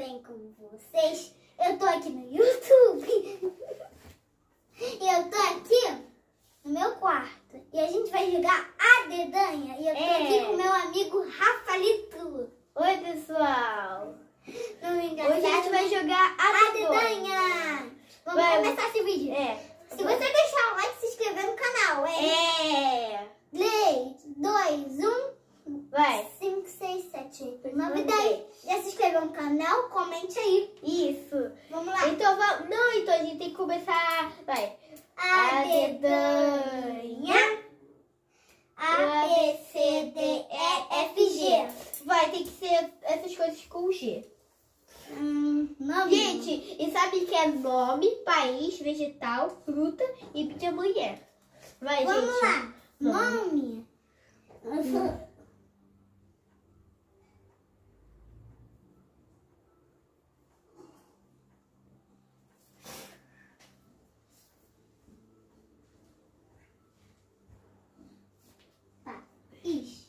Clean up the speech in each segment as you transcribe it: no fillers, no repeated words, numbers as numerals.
bem com vocês? Eu tô aqui no YouTube. E eu tô aqui no meu quarto. E a gente vai jogar a dedanha. E eu tô aqui com meu amigo Rafaelito. Oi, pessoal. Hoje a gente vai jogar a dedanha. Vamos começar esse vídeo. Se você deixar o like e se inscrever no canal. 3, 2, 1... Vai. 5, 6, 7, 8, 9, 10. Já se inscreveu no canal? Comente aí. Isso. Vamos lá. Então, então a gente tem que começar. Vai. A dedanha. A, B, C, D, E, F, G. Vai, tem que ser essas coisas com G. Nome. Gente, e sabe que é nome, país, vegetal, fruta e de mulher. Vai, Vamos gente. lá. Nome. País.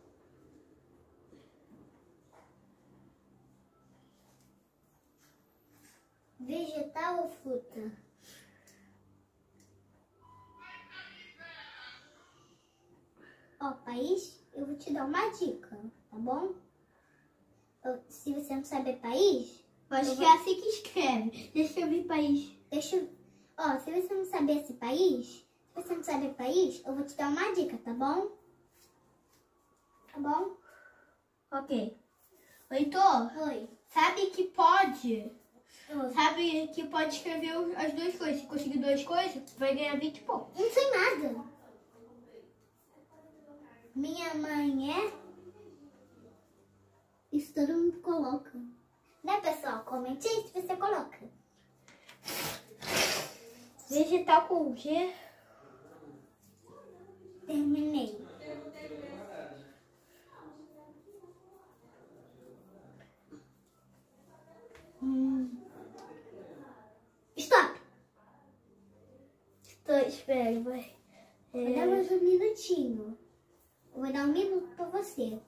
Vegetal ou fruta? Ó, país, eu vou te dar uma dica, tá bom? Se você não saber país, Acho que é assim que escreve. Deixa eu ver país. Ó, se você não saber esse país, eu vou te dar uma dica, tá bom? Tá bom? Ok. Heitor, Oi. sabe que pode? Oi. Sabe que pode escrever as duas coisas. Se conseguir duas coisas, vai ganhar 20 pontos. Não sei nada. Minha mãe é... Isso todo mundo coloca. Né, pessoal? Comente aí se você coloca. Vegetal com G. Terminei. Stop! Espera, vai. Vou dar mais um minutinho. Eu vou dar 1 minuto pra você.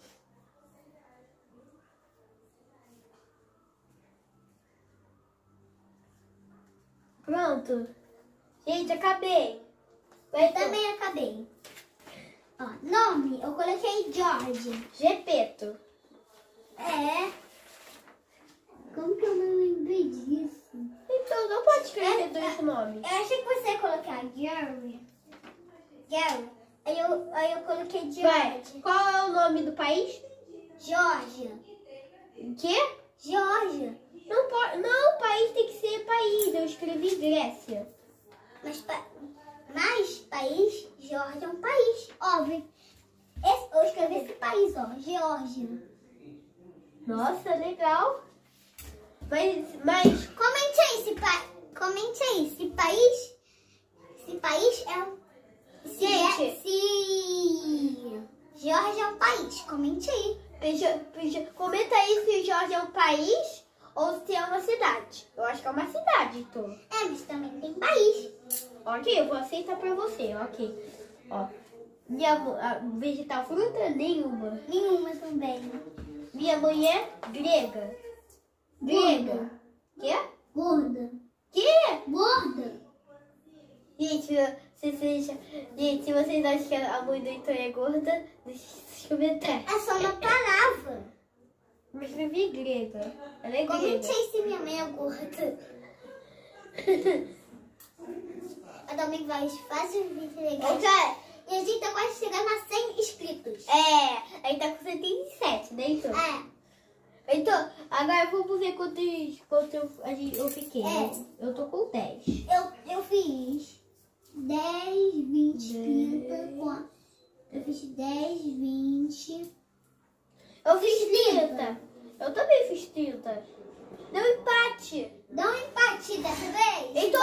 Pronto. Gente, acabei. Eu também acabei. Ó, nome, eu coloquei George. Gepeto. É. Como que eu não lembrei disso? Então, não pode escrever dois nomes. Eu achei que você ia colocar Gary. Gary. Aí eu coloquei Vai. George. Qual é o nome do país? Georgia. Quê? Georgia. Não pode. Não, país tem que ser país. Eu escrevi Grécia. Mas país, Georgia é um país, óbvio. Eu escrevi esse país, ó, Geórgia. Nossa, legal. Mas Comente aí, se país é um... Se Geórgia é um país, comente aí. comenta aí se Jorge é um país ou se é uma cidade. Eu acho que é uma cidade, então. Mas também tem país. Ok, eu vou aceitar pra você, ok. Ó, vegetal fruta? Nenhuma. Nenhuma também. Minha mãe é grega. Grega. Quê? Gorda. Quê? Gorda. Gente, se vocês acham que a mãe do Heitor é gorda, deixa nos comentários. É só uma palavra. Eu escrevi grega. Ela é Comente grega. aí se minha mãe é gorda. A Domingo vai fazer um vídeo legal. Ok. E a gente tá quase chegando a 100 inscritos. Aí tá com 77, né, Heitor? É. Então, agora vamos ver quanto eu fiquei. Eu tô com 10. Eu fiz 10, 20, 30, eu fiz 10, 20. Eu fiz 30. Eu também fiz 30. Deu empate. Dá um empate dessa vez. Então,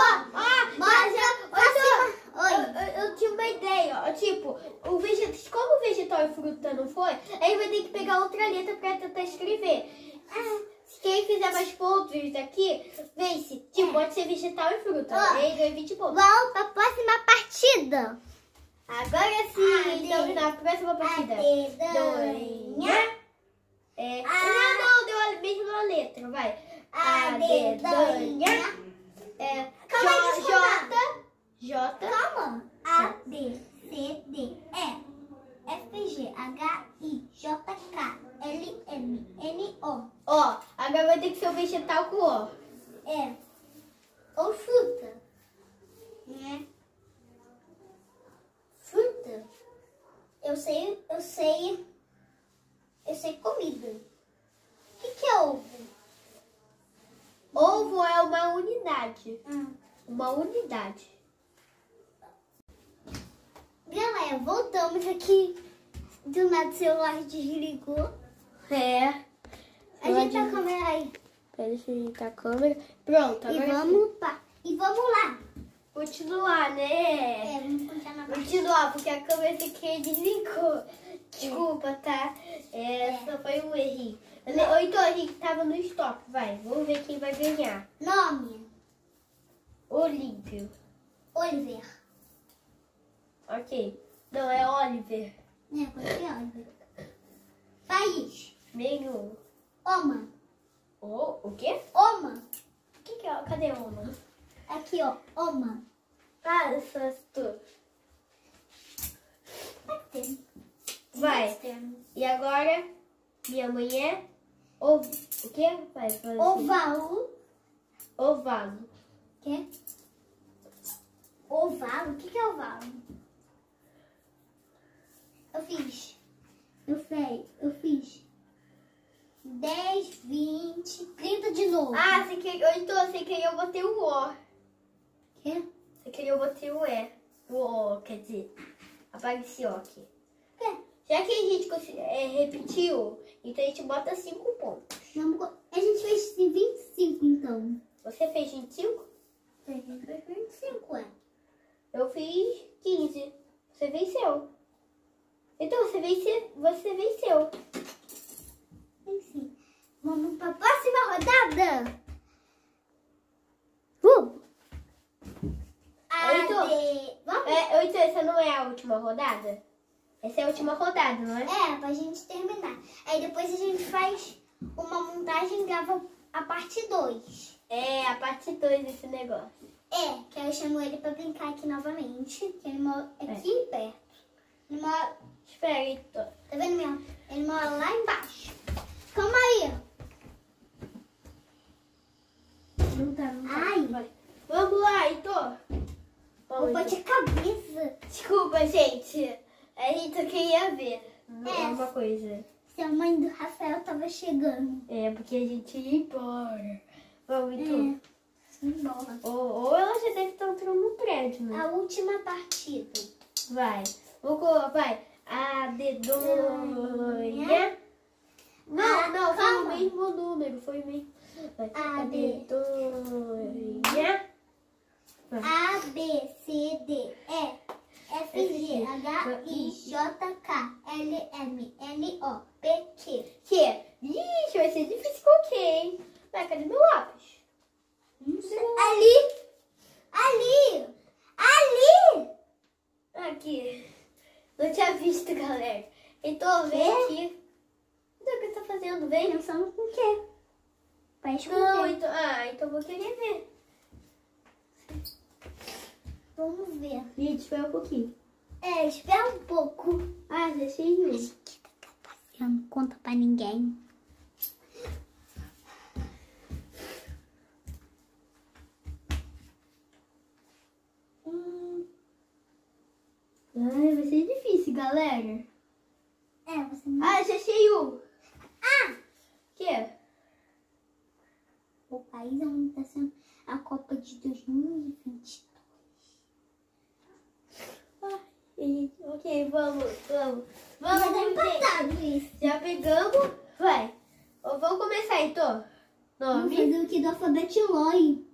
eu tinha uma ideia, ó, tipo, como o vegetal e fruta não foi, aí vai ter que pegar outra letra pra tentar escrever. Quem fizer mais pontos aqui, vence. Tipo, pode ser vegetal e fruta. Aí ganha 20 pontos. Vamos pra próxima partida. Agora sim, então na próxima partida. Dedanha. Não, deu a mesma letra. letra, vai. A, dedanha. Calma aí, deixa eu contar. J. Calma. A, B, C, D, E, F, G, H, I, J, K, L, M, N, O. Ó, agora vai ter que ser o vegetal com O. Ou fruta. Né? Fruta. Eu sei comida. O que é ovo? Ovo é uma unidade. Uma unidade. Galera, voltamos aqui. Do nada o celular desligou. Ajeita a câmera aí. Deixa eu ajeitar a câmera. Pronto, agora E vamos lá. continuar, né? Vamos continuar. Continuar, porque a câmera aqui desligou. Desculpa, tá? Só foi um errinho. Ou então a gente tava no stop. Vai, vamos ver quem vai ganhar. Nome. Olímpio. Oliver. Ok. Não, é Oliver. Pode ser Oliver. País. Nenhum. Oman. O quê? Oman. O que é? Cadê Oma? Aqui, ó. Oman. Ah, eu sou tu. Vai. E agora, minha mãe é o quê? Vai, assim. Ovalo. Ovalo. Quê? Ovalo? O que é ovalo? Eu fiz 10, 20, 30 de novo. Ah, você queria, então, você queria eu botei o O. Quê? Você queria eu botei o E. O O, quer dizer, apareceu aqui. Quê? Já que a gente repetiu, então a gente bota 5 pontos. A gente fez 25, então. Você fez 25? A gente fez 25, Eu fiz 15. Você venceu. Então você venceu. Enfim. Vamos para a próxima rodada. Então essa não é a última rodada? Essa é a última rodada, não é? Pra gente terminar. Aí depois a gente faz uma montagem e grava a parte 2. A parte 2 desse negócio. Que aí eu chamo ele pra brincar aqui novamente. Que ele mora aqui perto. Ele mora... Espera aí, Tá vendo mesmo? Ele mora lá embaixo. Calma aí. Não tá. Ai. Vai. Vamos lá, Heitor. Vou bater a cabeça. Desculpa, gente. A gente só queria ver uma coisa. Se a mãe do Rafael tava chegando. Porque a gente ia embora. Vamos, Heitor. Embora. Ou ela já deve estar entrando no prédio, né? A última partida. Vai. Vai. A dedonha. Não, foi o mesmo número. Foi o mesmo. Vai. A dedonha. A, B, C, D, E, F, G, H, I, J, K, L, M, N, O, P, Q. Ixi, vai ser difícil com o quê, hein? Vai, cadê meu lápis? Não sei. Ali! Aqui. Não tinha visto, galera. Então, vem aqui. O que você tá fazendo? Vem. Pensando com o quê? Pra esconder. Não, então vou querer ver. Vamos ver. Gente, espera um pouquinho. Espera um pouco. Já sei um. Não conta pra ninguém. Vai ser difícil, galera. Você não... Já achei um. Que? O país onde está sendo a Copa de 2022. Ok, vamos. Já tá empatado isso. Já pegamos. Vai. Vamos começar, então. Vamos fazer o que do alfabeto Loi.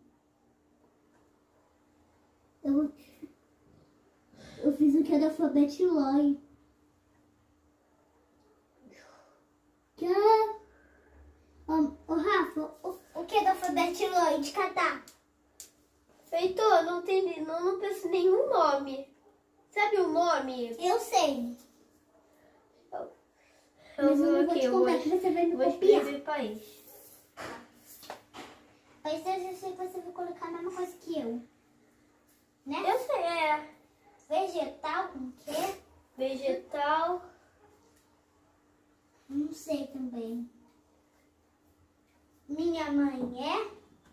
Eu fiz o que é do alfabeto Loi. Rafa, o que é do alfabeto Loi de catar? Heitor, não penso em nenhum nome. Sabe o nome? Eu sei. Eu Mas eu não vou te contar que você vai me copiar. Escrever país. sei que você vai colocar a mesma coisa que eu. Né? Eu sei, é. Vegetal com o quê? Vegetal. Não sei também. Minha mãe é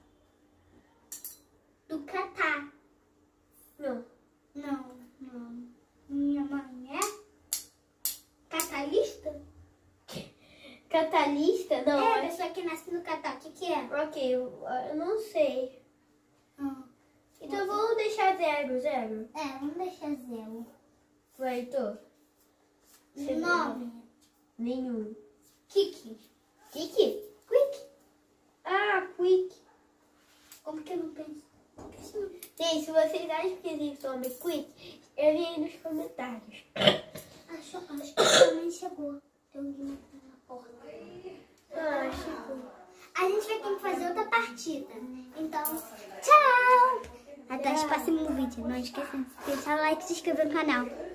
do Catar. Não. Não. Minha mãe é catalista? Catalista? Não. É, a pessoa que nasce no Catar. O que é? Ok, eu não sei. Então vamos deixar 0, 0. É, vamos deixar 0. Vai, Heitor. Você 9. Nenhum. Kiki. Kiki? Quick. Ah, Quick. Como que eu não penso? Gente, se vocês acham que existe nome Quick, escrevem aí nos comentários. Acho que a mãe chegou. Tem alguém aqui na porta. Ah, chegou. A gente vai ter que fazer outra partida. Então, tchau! Até o próximo vídeo. Não esqueça de deixar o like e se inscrever no canal.